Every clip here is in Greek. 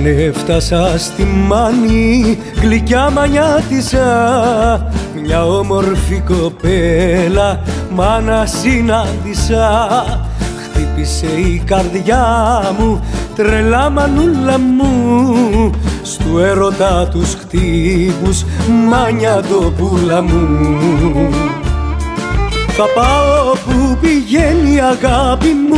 έφτασα στη Μάνη, γλυκιά μανιάτισα, μια όμορφη κοπέλα μάνα συνάντησα. Χτύπησε η καρδιά μου, τρελά μανούλα μου, στου έρωτα τους χτύπους, μανιατοπούλα μου. Θα πάω που πηγαίνει η αγάπη μου,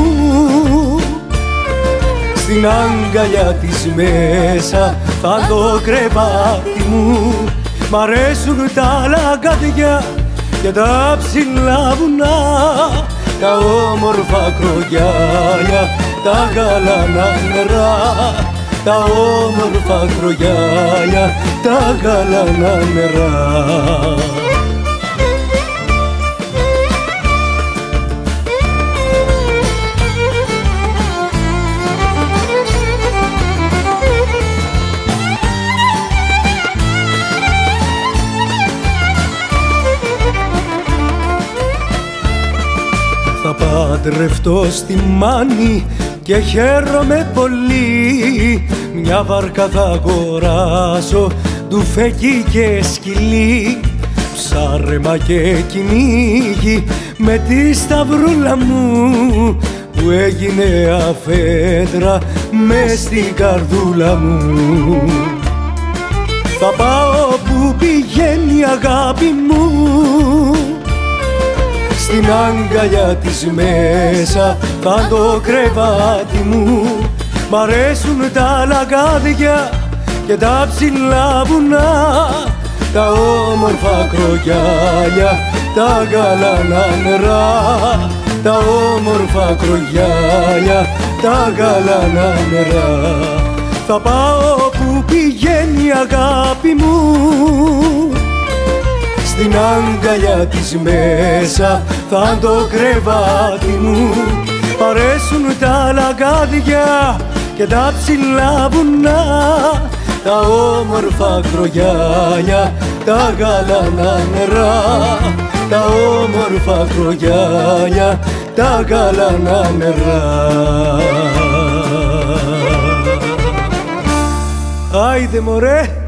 στην αγκαλιά της μέσα θα το κρεβάτι μου. Μ' αρέσουν τα λαγκάδια και τα ψηλά βουνά, τα όμορφα κρογιάλια, τα γαλανά νερά, τα όμορφα κρογιάλια, τα γαλανά νερά. Θα παντρευτώ στη Μάνη και χαίρομαι πολύ, μια βάρκα θα αγοράσω, ντουφέκι και σκυλί, ψάρεμα και κυνήγι με τη σταυρούλα μου, που έγινε αφέντρα μες στην καρδούλα μου. Θα πάω που πηγαίνει η αγάπη μου, στην αγκαλιά της μέσα θα το κρεβάτι μου. Μ' αρέσουν τα λαγκάδια και τα ψηλά βουνά, τα όμορφα κρογιάλια, τα γαλανά νερά, τα όμορφα κρογιάλια, τα γαλανά νερά. Θα πάω που πηγαίνει η αγάπη μου, στην αγκαλιά της μέσα θα το κρεβάτι μου. Μ' αρέσουν τα λαγκάδια και τα ψηλά βουνά, τα όμορφα κρογιάλια, τα γαλανά νερά, τα όμορφα κρογιάλια, τα γαλανά νερά. Άιντε μωρέ!